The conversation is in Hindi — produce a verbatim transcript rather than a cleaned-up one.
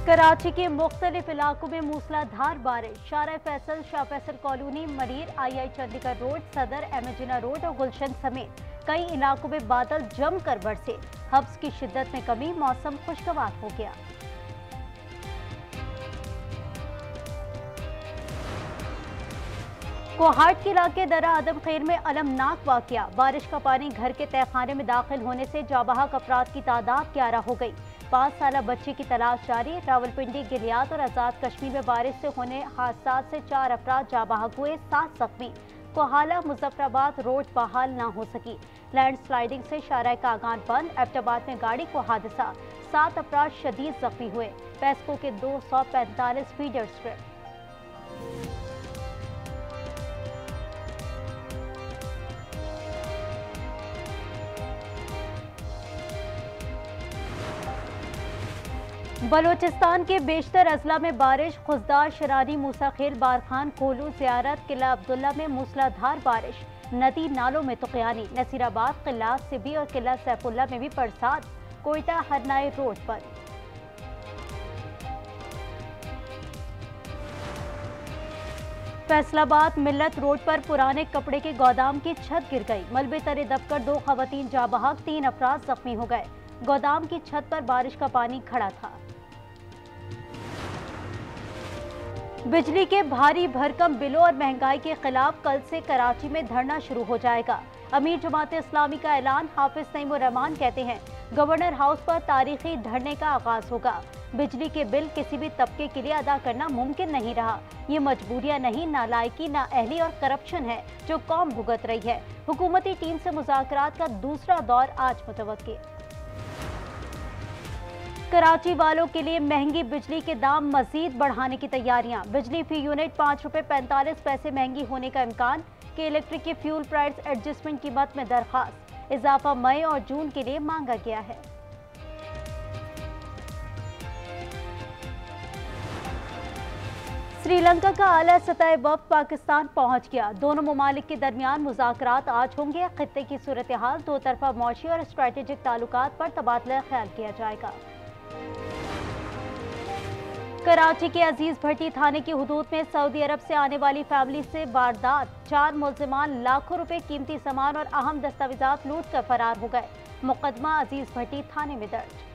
कराची के मुख्तलिफ इलाकों में मूसलाधार बारिश। शारा फैसल, शाह फैसल कॉलोनी, मरीर, I I Chundrigar road, Saddar, एमेजिना रोड और गुलशन समेत कई इलाकों में बादल जमकर बरसे। हब्स की शिद्दत में कमी, मौसम खुशगवार हो गया। कोहाट के इलाके दरा आदम खैर में अलमनाक वाकया। बारिश का पानी घर के तहखाने में दाखिल होने से जाबाहक अफराद की तादाद ग्यारह हो गई। पाँच साल बच्चे की तलाश जारी। रावलपिंडी, गिलियात और आजाद कश्मीर में बारिश से होने हादसा से चार अफराद जाबाहक हुए, सात जख्मी। कोहाला मुजफ्फराबाद रोड बहाल न हो सकी। लैंड स्लाइडिंग से शारा कागान बंद। एबटाबाद में गाड़ी को हादसा, सात अफराद शदीद जख्मी हुए। पेस्को के दो सौ पैंतालीस फीडर स्ट्रिप। बलोचिस्तान के बेशतर अजला में बारिश। खुजदार, शरानी, मूसाखेल, बारखान, कोलू, ज़ियारत, किला अब्दुल्ला में मूसलाधार बारिश। नदी नालों में तुक़यानी। नसीराबाद, किला सिबी और किला सैफुल्ला में भी बरसात। कोयटा हरनाई रोड पर। फैसलाबाद मिल्लत रोड पर पुराने कपड़े के गोदाम की छत गिर गई। मलबे तले दबकर दो खवातीन जाबहक, तीन अफराद जख्मी हो गए। गोदाम की छत पर बारिश का पानी खड़ा था। बिजली के भारी भरकम बिलों और महंगाई के खिलाफ कल से कराची में धरना शुरू हो जाएगा। अमीर जमात इस्लामी का ऐलान। हाफिज नईमुर रहमान कहते हैं गवर्नर हाउस पर तारीखी धरने का आगाज होगा। बिजली के बिल किसी भी तबके के लिए अदा करना मुमकिन नहीं रहा। ये मजबूरियां नहीं, नालायकी, नाअहली और करप्शन है जो कौम भुगत रही है। हुकूमती टीम से मुज़ाकरात का दूसरा दौर आज मुतवक्किल। कराची वालों के लिए महंगी बिजली के दाम मजीद बढ़ाने की तैयारियां। बिजली फी यूनिट पाँच रुपए पैंतालीस पैसे महंगी होने का इम्कान। के इलेक्ट्रिक की फ्यूल प्राइस एडजस्टमेंट की मद में दरखास्त। इजाफा मई और जून के लिए मांगा गया है। श्रीलंका का आला सतह वफ्द पाकिस्तान पहुंच गया। दोनों ममालिक के दरमियान मुज़ाकरात आज होंगे। खित्ते की सूरत हाल, दो तरफा मौशी और स्ट्रेटेजिक ताल्लुकात पर तबादला ख्याल किया जाएगा। कराची के अजीज भट्टी थाने की हुदूद में सऊदी अरब से आने वाली फैमिली से वारदात। चार मुल्जिमान लाखों रुपए कीमती सामान और अहम दस्तावेजात लूट कर फरार हो गए। मुकदमा अजीज भट्टी थाने में दर्ज।